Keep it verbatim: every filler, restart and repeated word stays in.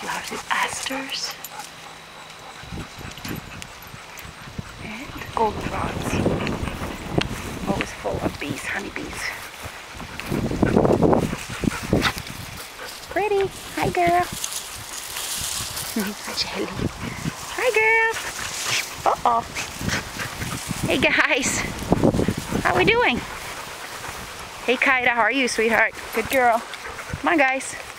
Lots of asters and golden rods. Always full of bees, honeybees. Pretty. Hi, girl. Hi, Jelly. Hi, girl. Uh-oh. Hey, guys. How we doing? Hey, Kaida. How are you, sweetheart? Good girl. Come on, guys.